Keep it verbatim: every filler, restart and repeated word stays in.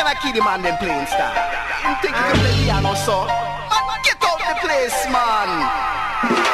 like Kiddy Man them playing star. You think you can play piano, so? Man, get out the place, man.